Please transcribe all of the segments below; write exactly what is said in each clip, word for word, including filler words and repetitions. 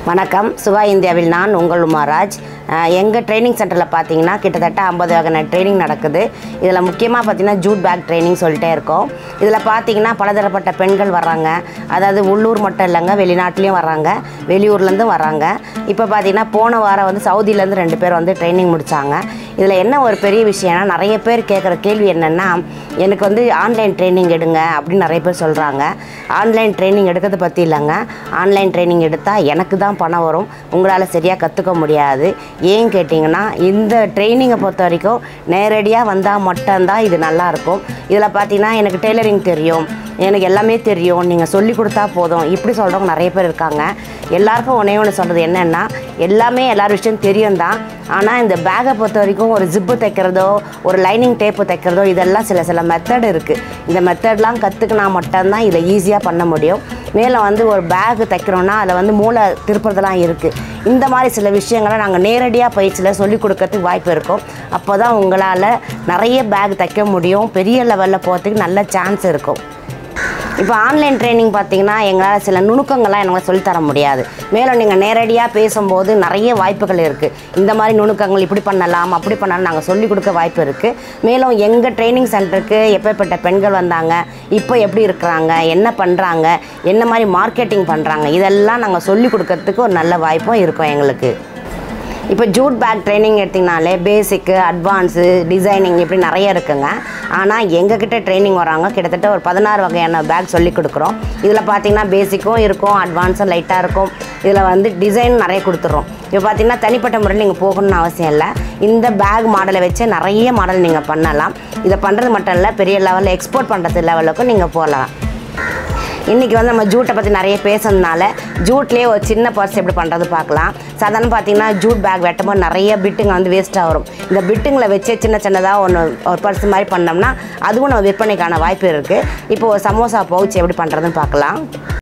வணக்கம். சுகா இந்தியாவில் நான் உங்கள் உமாராஜ். எங்கள் ட்ரைனிங் சென்டரில் பார்த்தீங்கன்னா கிட்டத்தட்ட ஐம்பது வகையான ட்ரைனிங் நடக்குது. இதில் முக்கியமாக பார்த்தீங்கன்னா ஜூட் பேக் ட்ரைனிங் சொல்லிட்டே இருக்கோம். இதில் பார்த்தீங்கன்னா பலதரப்பட்ட பெண்கள் வர்றாங்க. அதாவது உள்ளூர் மட்டும் இல்லைங்க, வெளிநாட்டிலையும் வர்றாங்க, வெளியூர்லேருந்து வர்றாங்க. இப்போ பார்த்தீங்கன்னா போன வாரம் வந்து சவுதியிலேருந்து ரெண்டு பேர் வந்து ட்ரைனிங் முடித்தாங்க. இதில் என்ன ஒரு பெரிய விஷயம்னா, நிறைய பேர் கேட்குற கேள்வி என்னென்னா, எனக்கு வந்து ஆன்லைன் ட்ரைனிங் எடுங்க அப்படின்னு நிறைய பேர் சொல்கிறாங்க. ஆன்லைன் ட்ரைனிங் எடுக்கிறது பற்றி இல்லைங்க. ஆன்லைன் ட்ரைனிங் எடுத்தால் எனக்கு தான் பணம் வரும், உங்களால் சரியாக கற்றுக்க முடியாது. ஏன் கேட்டிங்கன்னா, இந்த ட்ரைனிங்கை பொறுத்த வரைக்கும் நேரடியாக வந்தால் மட்டும்தான் இது நல்லாயிருக்கும். இதில் பார்த்தீங்கன்னா எனக்கு டெய்லரிங் தெரியும், எனக்கு எல்லாமே தெரியும், நீங்கள் சொல்லி கொடுத்தா போதும், இப்படி சொல்கிறவங்க நிறைய பேர் இருக்காங்க. எல்லாருக்கும் ஒன்றே ஒன்று சொல்கிறது என்னென்னா, எல்லாமே எல்லார் விஷயம் தெரியும் தான். ஆனால் இந்த பேக்கை பொறுத்த வரைக்கும் ஒரு ஜிப்பு தைக்கிறதோ, ஒரு லைனிங் டேப்பு தைக்கிறதோ, இதெல்லாம் சில சில மெத்தட் இருக்குது. இந்த மெத்தட்லாம் கற்றுக்கினா மட்டும்தான் இதை ஈஸியாக பண்ண முடியும். மேலே வந்து ஒரு பேக்கு தைக்கிறோன்னா அதில் வந்து மூளை திருப்புறதெல்லாம் இருக்குது. இந்த மாதிரி சில விஷயங்களை நாங்கள் நேரடியாக பயிற்சியில் சொல்லிக் கொடுக்கறதுக்கு வாய்ப்பு இருக்கும். அப்போ தான் உங்களால் நிறைய பேக் தைக்க முடியும், பெரிய லெவலில் போகிறதுக்கு நல்ல சான்ஸ் இருக்கும். இப்போ ஆன்லைன் ட்ரைனிங் பார்த்திங்கன்னா எங்களால் சில நுணுக்கங்கள்லாம் என்னால் சொல்லித்தர முடியாது. மேலும் நீங்கள் நேரடியாக பேசும்போது நிறைய வாய்ப்புகள் இருக்குது. இந்த மாதிரி நுணுக்கங்கள் இப்படி பண்ணலாம், அப்படி பண்ணலாம், நாங்கள் சொல்லிக் கொடுக்க வாய்ப்பு இருக்குது. மேலும் எங்கள் ட்ரைனிங் சென்டருக்கு எப்பேற்பட்ட பெண்கள் வந்தாங்க, இப்போ எப்படி இருக்கிறாங்க, என்ன பண்ணுறாங்க, என்ன மாதிரி மார்க்கெட்டிங் பண்ணுறாங்க, இதெல்லாம் நாங்கள் சொல்லிக் கொடுக்கறதுக்கு ஒரு நல்ல வாய்ப்பும் இருக்கும் எங்களுக்கு. இப்போ ஜூட் பேக் ட்ரைனிங் எடுத்திங்கனாலே பேசிக்கு, அட்வான்ஸு, டிசைனிங் இப்படி நிறைய இருக்குங்க. ஆனால் எங்ககிட்ட ட்ரைனிங் வராங்க கிட்டத்தட்ட ஒரு பதினாறு வகையான பேக் சொல்லிக் கொடுக்குறோம். இதில் பார்த்திங்கன்னா பேசிக்கும் இருக்கும், அட்வான்ஸும் லைட்டாக இருக்கும். இதில் வந்து டிசைன் நிறைய கொடுத்துட்றோம். இப்போ பார்த்திங்கன்னா தனிப்பட்ட முறையில் நீங்கள் போகணும்னு அவசியம் இல்லை. இந்த பேக் மாடலை வச்சு நிறைய மாடல் நீங்கள் பண்ணலாம். இதை பண்ணுறது மட்டும் இல்லை, பெரிய லெவலில் எக்ஸ்போர்ட் பண்ணுறது லெவலுக்கும் நீங்கள் போகலாம். இன்றைக்கி வந்து நம்ம ஜூட்டை பற்றி நிறைய பேசுனதுனால ஜூட்லேயே ஒரு சின்ன பர்ஸ் எப்படி பண்ணுறது பார்க்கலாம். சாதாரண பார்த்திங்கன்னா ஜூட் பேக் வெட்டும்போது நிறைய பிட்டுங்க வந்து வேஸ்ட்டாக வரும். இந்த பிட்டுங்களை வச்சு சின்ன சின்னதாக ஒன்று ஒரு பர்ஸ் மாதிரி பண்ணோம்னா அதுவும் நம்ம விற்பனைக்கான வாய்ப்பு இருக்குது. இப்போ ஒரு சமோசா பவுச் எப்படி பண்ணுறதுன்னு பார்க்கலாம்.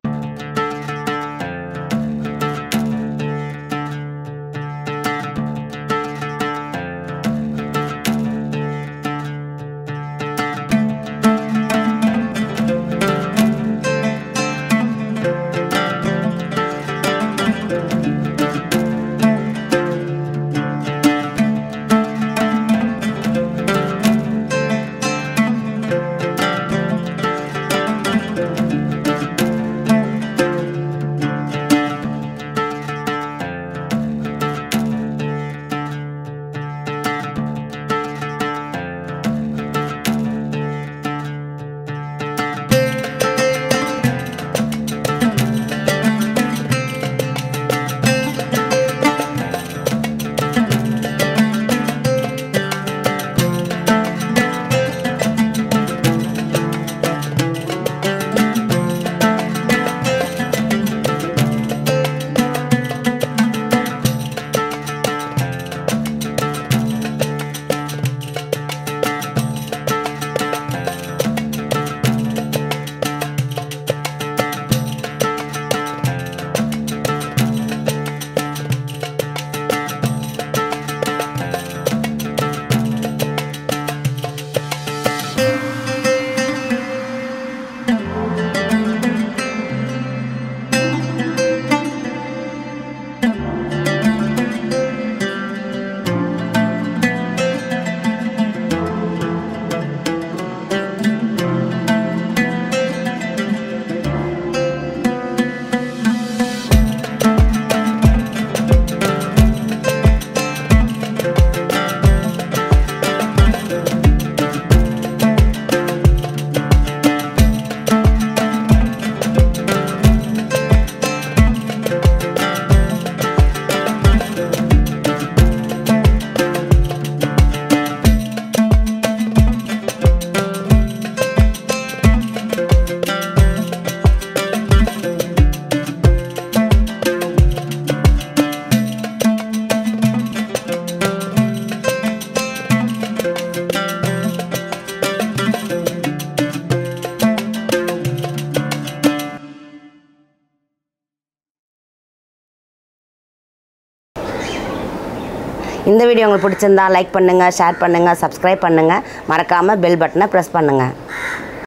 இந்த வீடியோ உங்களுக்கு பிடிச்சிருந்தா லைக் பண்ணுங்கள், ஷேர் பண்ணுங்கள், சப்ஸ்கிரைப் பண்ணுங்கள், மறக்காமல் பெல் பட்டனை ப்ரெஸ் பண்ணுங்கள்.